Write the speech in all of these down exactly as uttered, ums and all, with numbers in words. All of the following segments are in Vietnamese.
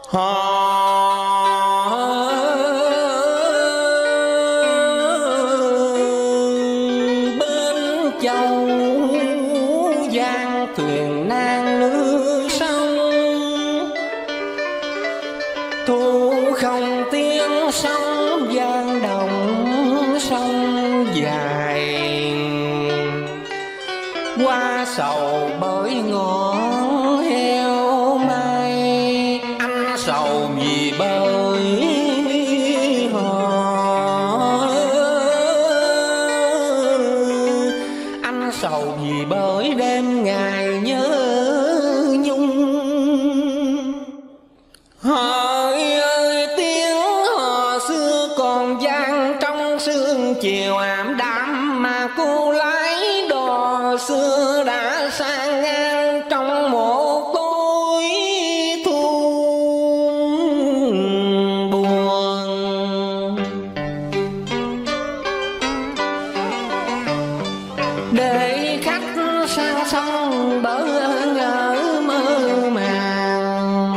Bên châu giang thuyền nan nước sông, thu không tiếng sóng giang đồng sông dài. Qua sầu bởi ngọn heo mai, anh sầu vì bởi họ, anh sầu vì bởi đêm ngày nhớ nhung. Hỡi ơi tiếng hò xưa còn vang trong sương chiều ảm đạm, mà cô lái đò xưa đã sang ngang trong một tối thu buồn. Để khách sang sông bỡ ngỡ mơ màng,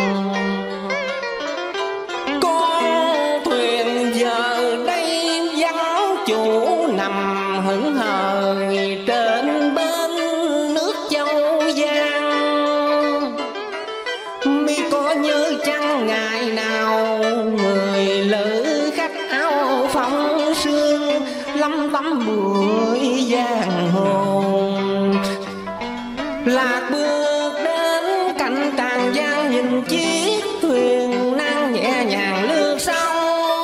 con thuyền giờ đây vắng chủ nằm hững hờ trên bên nước châu giang. Mi có nhớ chăng ngày nào người lữ khách áo phong sương lăm tắm bụi giang hồ, lạc bước đến cạnh tràng giang nhìn chiếc thuyền nan nhẹ nhàng lướt sóng.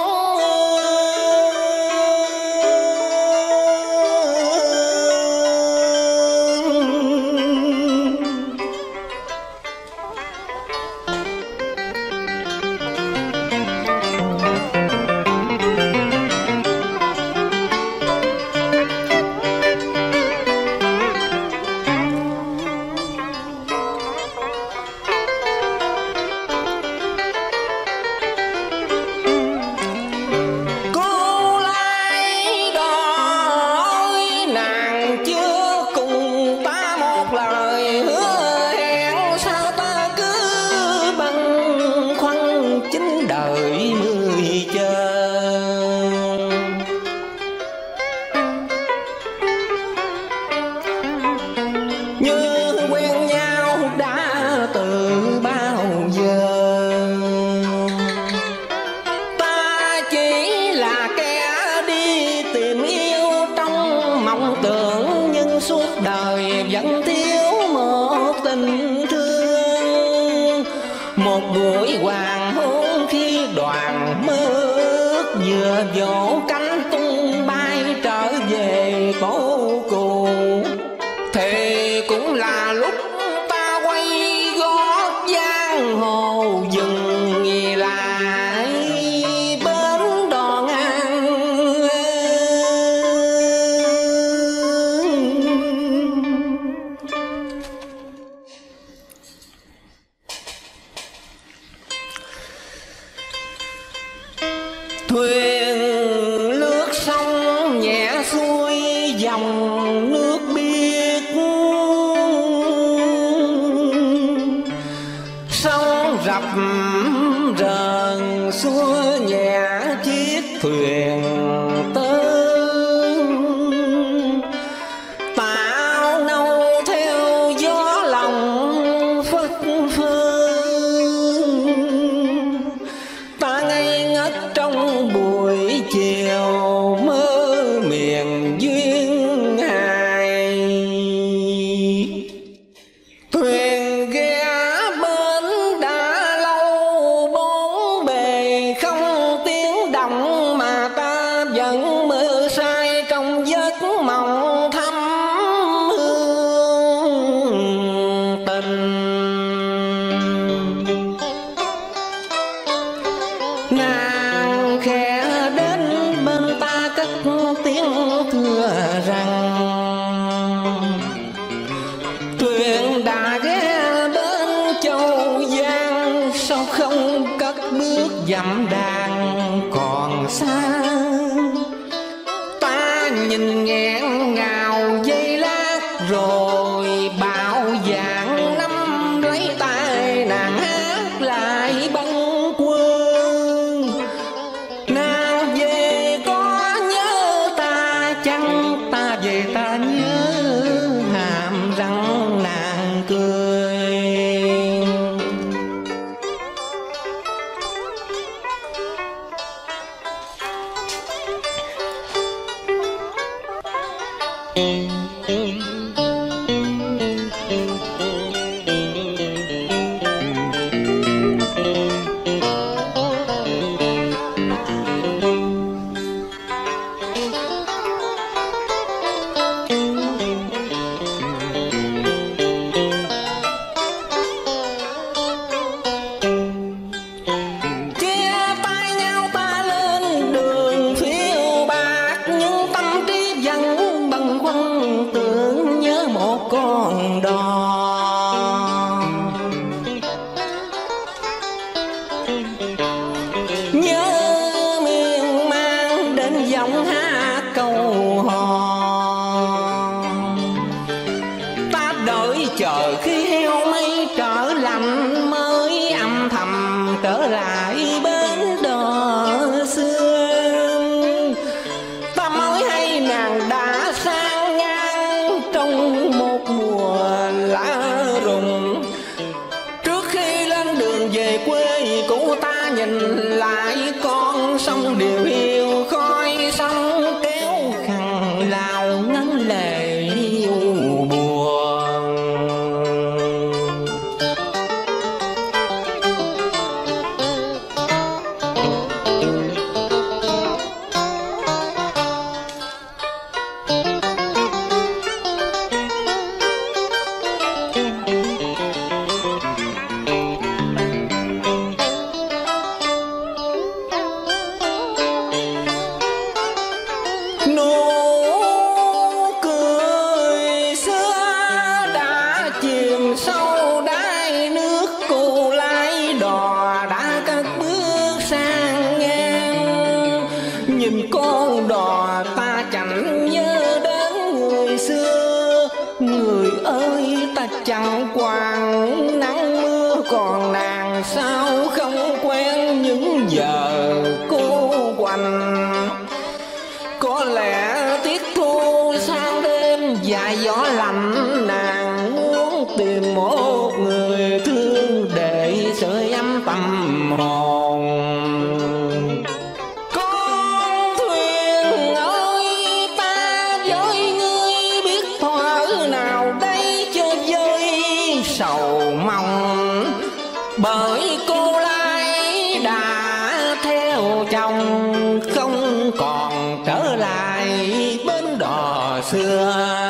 Một buổi hoàng hôn khi đoàn mơ ước vừa vỗ cánh tung bay trở về phố cũ, thì cũng là lúc ta quay gót giang hồ dừng nghỉ lại bến đò ngang. Thuyền lướt sông nhẹ xuôi dòng nước biếc, sông rập rờn xua nhẹ chiếc thuyền tơ, tạo nâu theo gió lòng phất phơ. Ta ngây ngất trong buổi chiều mơ miền duyên hài, thuyền ghe bến đã lâu bốn bề không tiếng động, mà ta vẫn mơ say trong giấc mộng thắm hương tình. Nàng khẽ đến bên ta cất tiếng thưa rằng, thuyền đã ghé đến châu giang, sao không cất bước dặm đàn còn xa. Ta nhìn nghẹn ngào giây lát rồi bạo dạn nắm lấy tay nàng hát lại bâng đường về quê cũ ta nhìn lại con sông điều hiu khói sông kéo khăn lao ngấn lệ yêu buồn. Nhìn con đò ta chẳng nhớ đến người xưa. Người ơi ta chẳng quản nắng mưa, còn nàng sao không quen những giờ cô quạnh. Có lẽ tiết thu sang đêm dài gió lạnh, nàng muốn tìm một người thương để sưởi ấm tâm hồn. Sầu mong bởi cô lái đã theo chồng, không còn trở lại bến đò xưa.